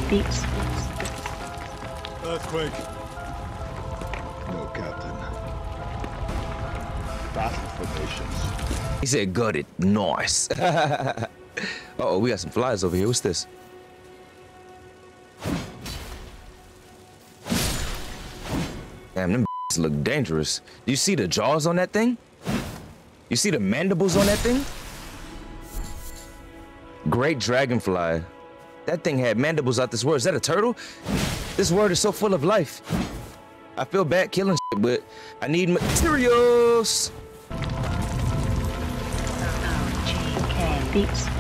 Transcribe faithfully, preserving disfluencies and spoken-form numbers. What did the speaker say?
Beats. Earthquake. No, Captain. Battle formations. He said gutted. Nice. Uh oh, we got some flies over here. What's this? Damn, them look dangerous. Do you see the jaws on that thing? You see the mandibles on that thing? Great dragonfly. That thing had mandibles out this world. Is that a turtle? This world is so full of life. I feel bad killing shit, but I need materials. Beats.